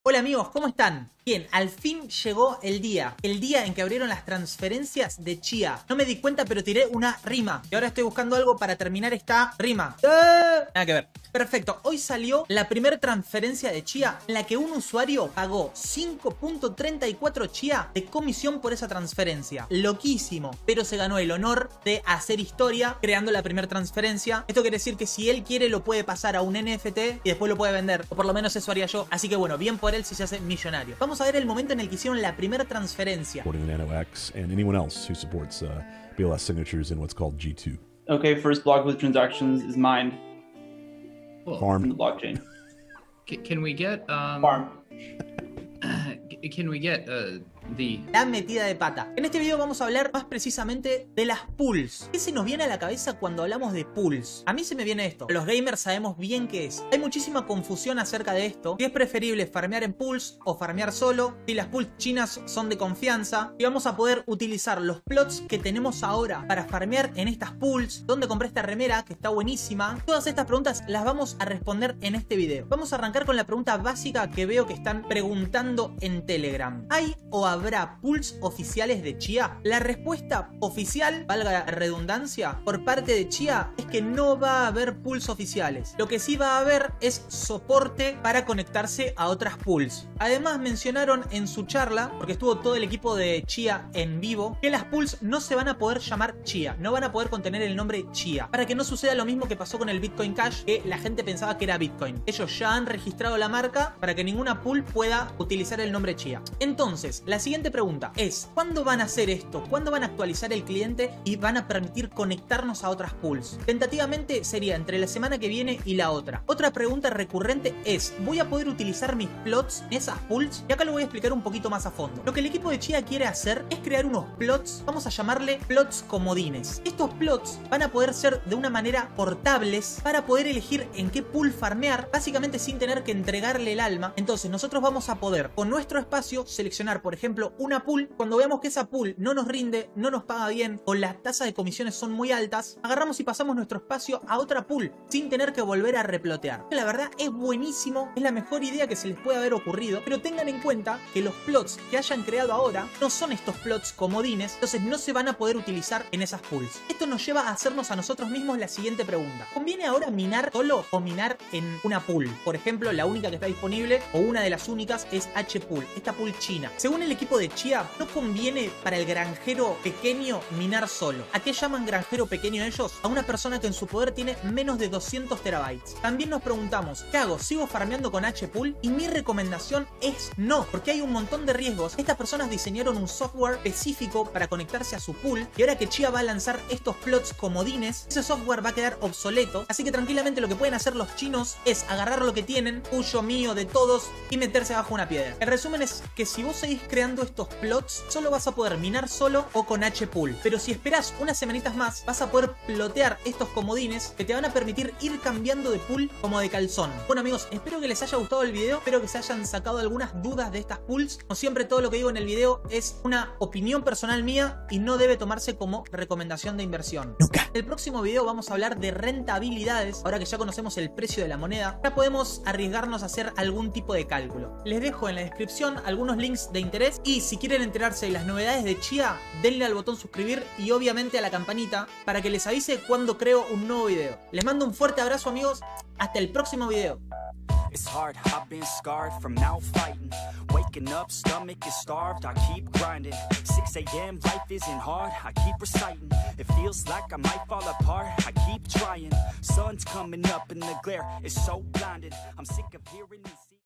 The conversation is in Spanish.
Hola amigos, ¿cómo están? Bien, al fin llegó el día en que abrieron las transferencias de Chia. No me di cuenta, pero tiré una rima. Y ahora estoy buscando algo para terminar esta rima. Nada que ver. Perfecto, hoy salió la primera transferencia de Chia en la que un usuario pagó 5.34 Chia de comisión por esa transferencia. Loquísimo, pero se ganó el honor de hacer historia creando la primera transferencia. Esto quiere decir que si él quiere lo puede pasar a un NFT y después lo puede vender, o por lo menos eso haría yo. Así que bueno, bien por él si se hace millonario. Vamos a ver el momento en el que hicieron la primera transferencia. NanoX and anyone else who supports BLS signatures in what's called G2. Okay, first block with transactions is mined Cool. Farm. in the blockchain. Can we get Farm. Can we get the La metida de pata. En este video vamos a hablar más precisamente de las pools. ¿Qué se nos viene a la cabeza cuando hablamos de pools? A mí se me viene esto. Los gamers sabemos bien qué es. Hay muchísima confusión acerca de esto. Si es preferible farmear en pools o farmear solo. Si las pools chinas son de confianza. Si vamos a poder utilizar los plots que tenemos ahora para farmear en estas pools. ¿Dónde compré esta remera? Que está buenísima. Todas estas preguntas las vamos a responder en este video. Vamos a arrancar con la pregunta básica que veo que están preguntando en Telegram. ¿Hay o habrá pools oficiales de Chia? La respuesta oficial, valga la redundancia, por parte de Chia es que no va a haber pools oficiales. Lo que sí va a haber es soporte para conectarse a otras pools. Además mencionaron en su charla, porque estuvo todo el equipo de Chia en vivo, que las pools no se van a poder llamar Chia, no van a poder contener el nombre Chia, para que no suceda lo mismo que pasó con el Bitcoin Cash, que la gente pensaba que era Bitcoin. Ellos ya han registrado la marca para que ninguna pool pueda utilizar el nombre Chia. Entonces, la siguiente pregunta es, ¿cuándo van a hacer esto? ¿Cuándo van a actualizar el cliente y van a permitir conectarnos a otras pools? Tentativamente sería entre la semana que viene y la otra. Otra pregunta recurrente es, ¿voy a poder utilizar mis plots en esas pools? Y acá lo voy a explicar un poquito más a fondo. Lo que el equipo de Chia quiere hacer es crear unos plots, vamos a llamarle plots comodines. Estos plots van a poder ser de una manera portables para poder elegir en qué pool farmear, básicamente sin tener que entregarle el alma. Entonces nosotros vamos a poder con nuestro espacio seleccionar, por ejemplo, una pool. Cuando veamos que esa pool no nos rinde, no nos paga bien o las tasas de comisiones son muy altas, agarramos y pasamos nuestro espacio a otra pool sin tener que volver a replotear. La verdad es buenísimo, es la mejor idea que se les puede haber ocurrido, pero tengan en cuenta que los plots que hayan creado ahora no son estos plots comodines, entonces no se van a poder utilizar en esas pools. Esto nos lleva a hacernos a nosotros mismos la siguiente pregunta. ¿Conviene ahora minar solo o minar en una pool? Por ejemplo, la única que está disponible o una de las únicas es H-Pool, esta pool china. Según el equipo de Chia, no conviene para el granjero pequeño minar solo. ¿A qué llaman granjero pequeño ellos? A una persona que en su poder tiene menos de 200 terabytes. También nos preguntamos, ¿qué hago? ¿Sigo farmeando con H-Pool? Y mi recomendación es no, porque hay un montón de riesgos. Estas personas diseñaron un software específico para conectarse a su pool y ahora que Chia va a lanzar estos plots comodines, ese software va a quedar obsoleto. Así que tranquilamente lo que pueden hacer los chinos es agarrar lo que tienen, tuyo, mío, de todos, y meterse bajo una piedra. El resumen es que si vos seguís creando estos plots, solo vas a poder minar solo o con H-Pool. Pero si esperás unas semanitas más, vas a poder plotear estos comodines que te van a permitir ir cambiando de pool como de calzón. Bueno amigos, espero que les haya gustado el video, espero que se hayan sacado algunas dudas de estas pools. Como siempre, todo lo que digo en el video es una opinión personal mía y no debe tomarse como recomendación de inversión. Nunca. En el próximo video vamos a hablar de rentabilidades. Ahora que ya conocemos el precio de la moneda, ya podemos arriesgarnos a hacer algún tipo de cálculo. Les dejo en la descripción algunos links de interés y si quieren enterarse de las novedades de Chia, denle al botón suscribir y obviamente a la campanita para que les avise cuando creo un nuevo video. Les mando un fuerte abrazo amigos, hasta el próximo video. It's hard, I've been scarred from now fighting. Waking up, stomach is starved, I keep grinding. 6 a.m., life isn't hard, I keep reciting. It feels like I might fall apart, I keep trying. Sun's coming up and the glare is so blinding. I'm sick of hearing these